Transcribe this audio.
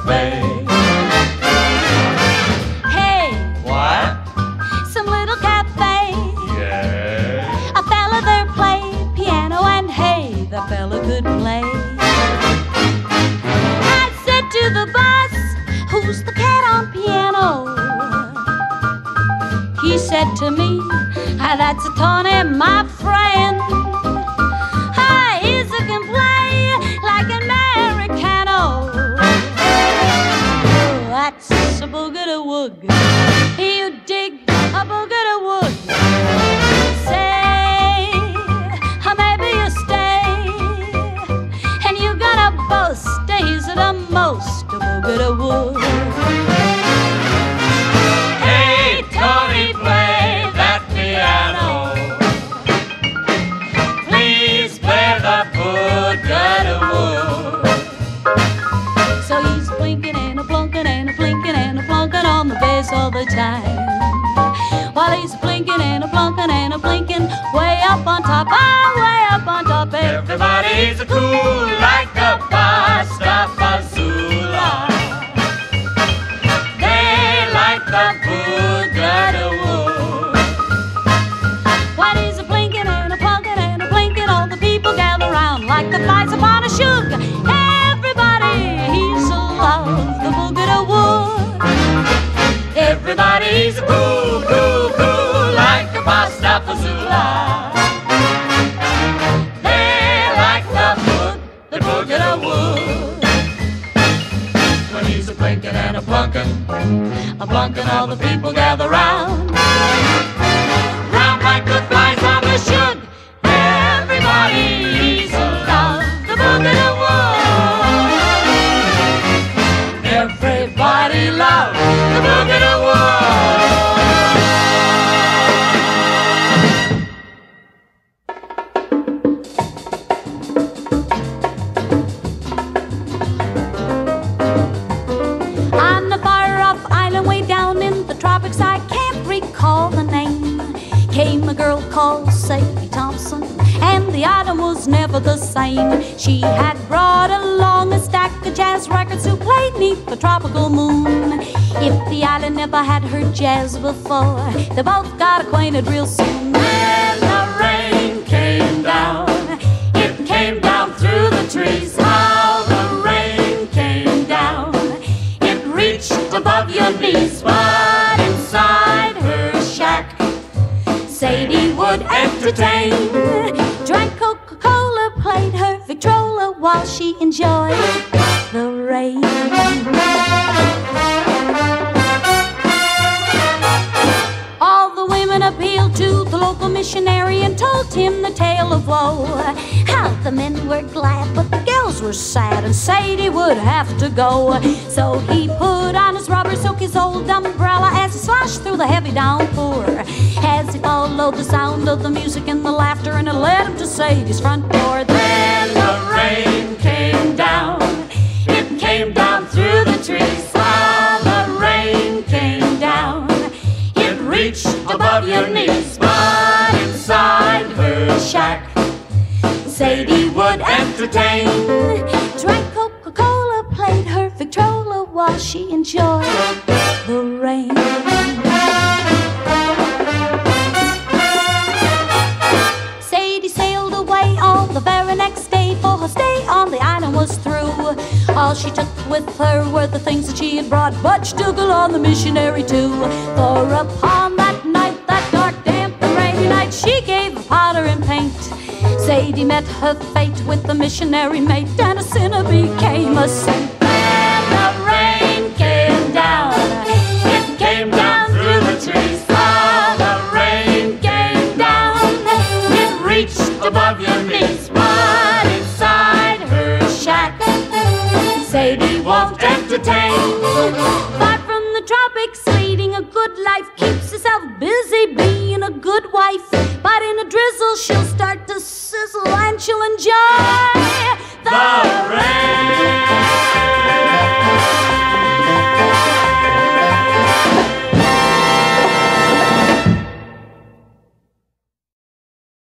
Bay. Hey, What? some little cafe. Yeah. A fella there played piano, and hey, that fella could play. I said to the boss, who's the cat on piano? He said to me, that's Tony, my friend. He can play like an Americano. That's a boogie-da-woog. You dig a boogie-da-woog. Say, maybe you stay, and you gotta boast he's the most a boogie-da-woog. Hey, Tony, play that piano. Please play the boogie-da-woog. So he's blinking and a plunking and a blinking and a plunking on the bass all the time. While he's blinking and a plunking and a blinking way up on top, way up on top. Everybody's cool like a Pastafazula. They like the boogie-da-woog. While he's a blinking and a plunking and a blinking, all the people gather round like the flies upon a shug. Everybody, he's loves the boogie-da-woog. Everybody's cool, cool, cool like a Pastafazula. They like the boogie-da-woog. When he's a blinking and a plunking, all the people gather round. Round like the flies on the shug. Everybody's loves the boogie-da-woog. Everybody loves the boogie-da-woog. On the far-off island way down in the tropics, I can't recall the name, came a girl called Sadie Thompson, and the island was never the same. She had brought along a stack of jazz records who played neath the tropical moon. If the island never had heard jazz before, they both got acquainted real soon. When the rain came down, it came down through the trees. How the rain came down, it reached above your knees. But inside her shack, Sadie would entertain, Drank Coca-Cola, played her Victrola while she enjoyed the rain. All the women appealed to the local missionary and told him the tale of woe. How the men were glad, but the girls were sad, and Sadie would have to go. So he put on his rubber, soak his old umbrella as he slashed through the heavy downpour. As he followed the sound of the music and the laughter, and it led him to Sadie's front door. when the rain came down, it came down through the trees. How the rain came down, it reached above your knees. But inside her shack, Sadie would entertain, Drank Coca-Cola, played her Victrola while she enjoyed the rain. Sadie sailed away all the very next day, for her stay on the island was through. All she took with her were the things that she had brought, but she took along the missionary too. For upon that night, that dark, damp and rainy night, she gave her powder and paint. Sadie met her fate with the missionary mate, and a sinner became a saint. when the rain came down, it came down through the trees. How the rain came down, it reached above your knees. But inside her shack, Sadie won't entertain. Far from the tropics, leading a good life, keeps herself busy being a good wife. But in a drizzle, she'll start to sizzle, and she'll enjoy the The rain.